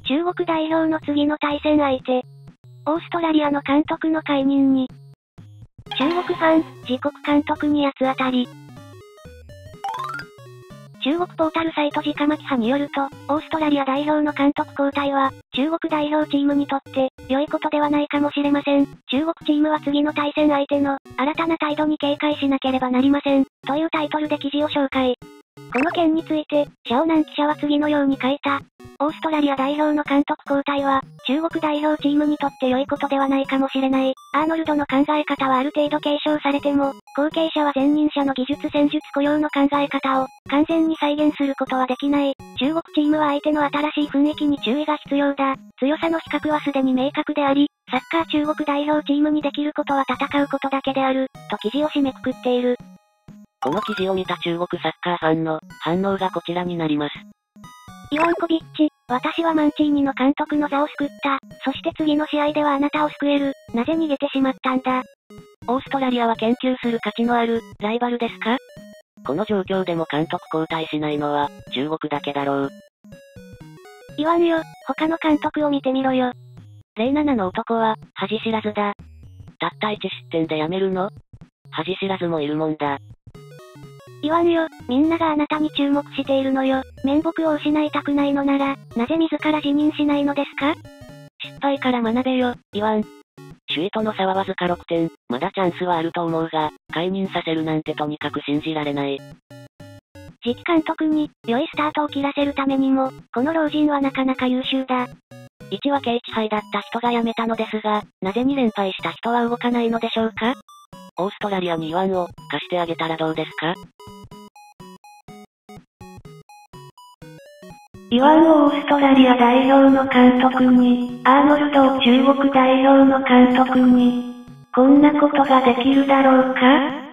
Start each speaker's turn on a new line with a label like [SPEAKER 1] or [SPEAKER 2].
[SPEAKER 1] 中国代表の次の対戦相手。オーストラリアの監督の解任に。中国ファン、自国監督に八つ当たり。中国ポータルサイト直巻派によると、オーストラリア代表の監督交代は、中国代表チームにとって、良いことではないかもしれません。中国チームは次の対戦相手の、新たな態度に警戒しなければなりません。というタイトルで記事を紹介。この件について、シャオナン記者は次のように書いた。オーストラリア代表の監督交代は、中国代表チームにとって良いことではないかもしれない。アーノルドの考え方はある程度継承されても、後継者は前任者の技術戦術雇用の考え方を、完全に再現することはできない。中国チームは相手の新しい雰囲気に注意が必要だ。強さの比較はすでに明確であり、サッカー中国代表チームにできることは戦うことだけである、と記事を締めくくっている。
[SPEAKER 2] この記事を見た中国サッカーファンの反応がこちらになります。
[SPEAKER 1] イワンコビッチ、私はマンチーニの監督の座を救った。そして次の試合ではあなたを救える。なぜ逃げてしまったんだ。
[SPEAKER 2] オーストラリアは研究する価値のあるライバルですか？この状況でも監督交代しないのは中国だけだろう。
[SPEAKER 1] 言わんよ、他の監督を見てみろよ。
[SPEAKER 2] 07の男は恥知らずだ。たった1失点でやめるの？恥知らずもいるもんだ。
[SPEAKER 1] 言わんよ、みんながあなたに注目しているのよ。面目を失いたくないのなら、なぜ自ら辞任しないのですか？
[SPEAKER 2] 失敗から学べよ、イワン。首位との差はわずか6点、まだチャンスはあると思うが、解任させるなんてとにかく信じられない。
[SPEAKER 1] 次期監督に、良いスタートを切らせるためにも、この老人はなかなか優秀だ。
[SPEAKER 2] 1は景気敗だった人が辞めたのですが、なぜ2連敗した人は動かないのでしょうか？オーストラリアにイワンを貸してあげたらどうですか？
[SPEAKER 1] イワンをオーストラリア代表の監督に、アーノルドを中国代表の監督に、こんなことができるだろうか？